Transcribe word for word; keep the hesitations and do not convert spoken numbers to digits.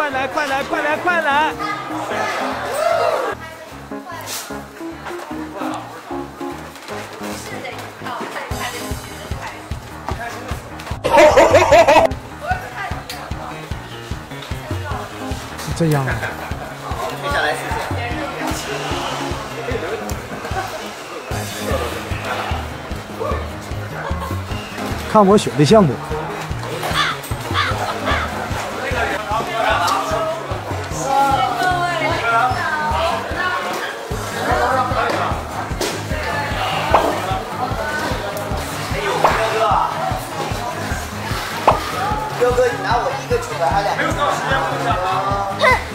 快来，快来，快来，快来！ 是这样啊。 接下来试试。 看我选的项目。 彪哥，你拿我一个球拍，他俩没有到时间，我想。